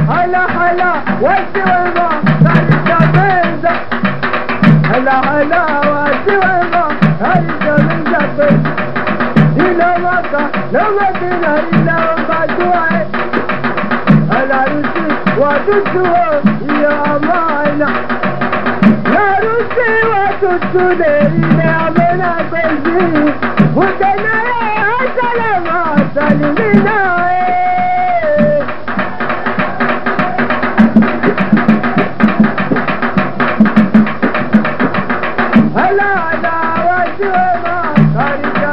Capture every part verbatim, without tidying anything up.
هلا هلا والسويمة هرجة بنزة هلا هلا والسويمة هرجة بنزة بنزة إلى مكة لو مدينة إلى مدوعي هلا رسي وتسوى يا أمانة يا رسي وتسوى يا أمانة بنزي ودنا يا سلامة سلمنا هلا هلا وسوما هرجة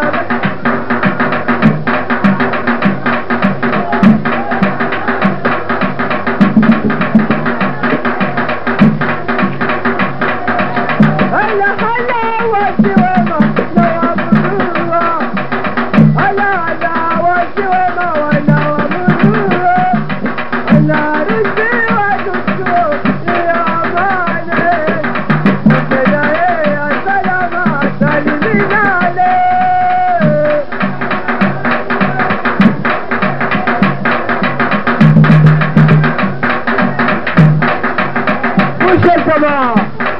هلا هلا وسوما نوامروها هلا هلا وسوما ونوامروها هلا رزي وتسوى يا أمانة وكذا يا سلامة سلمنا عليه وش السماء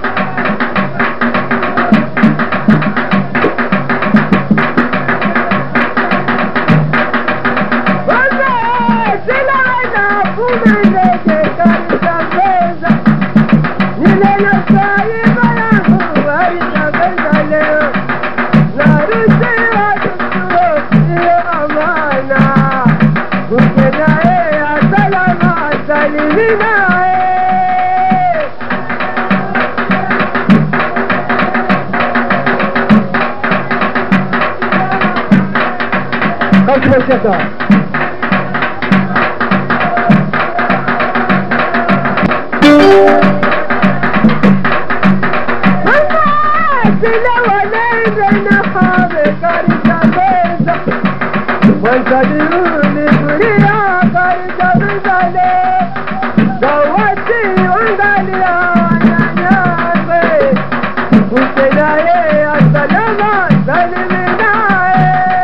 Как это? وانتدروني بريا قرية بزالي دواتي وانغاليا ونعنيابي وكدايا السلامة سلمناي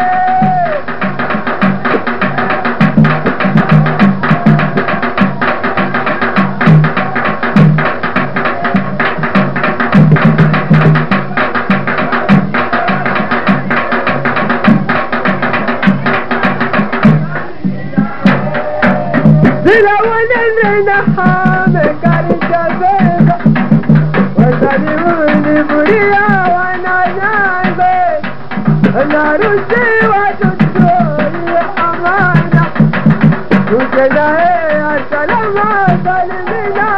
لوالدنا حامك الجبيبة وسلموني بريا وانا نايبة انا رشي وتسوي امانة وكذا هي السلامة سلمنا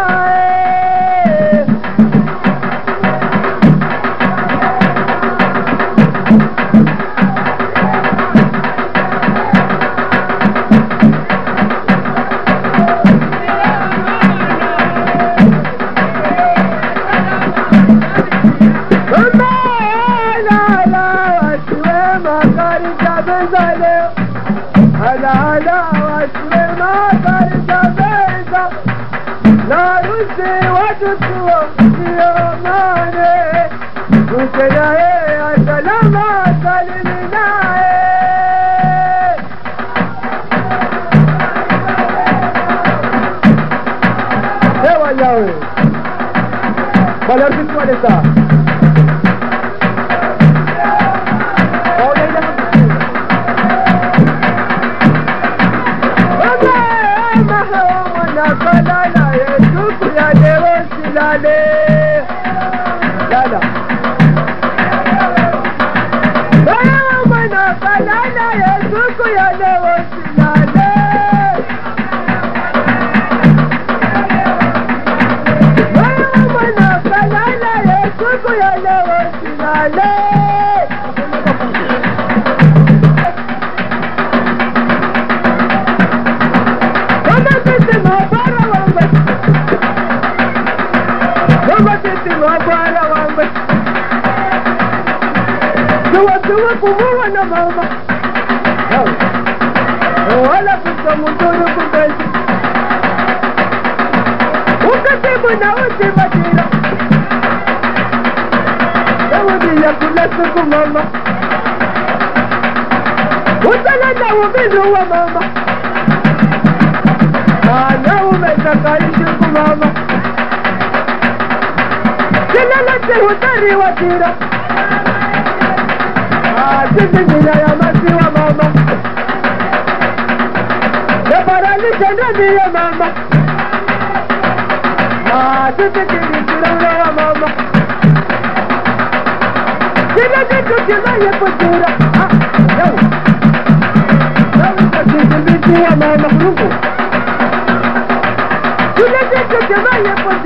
هلا هلا وسوما خرجة بيضة لا رشي وتسوى يا أمانة وكذا يا سلامة سلمنا ايه والله ولا تسوى لسا Kalala Yesus ya dewa silale Lala Bayawa mana kalala Yesus ya dewa silale Bayawa mana kalala Yesus ya dewa silale Tuwa tuwa kumuwa na mama wala kusamuturu kubezi ukatibu na uti majira Dawudi ya kula suku mama Utala na ubizu wa mama Ana umeta kaishiku mama. Kilelete hutari watira. Ah, sisi njia ya maziwa mama. Nabaralisha ndani ya mama. Ah, sisi kilisira ya mama. Kila kitu kinayepotira. Ah, yau. Yau kasisi mbiti ya mama. Kila kitu kinayepotira.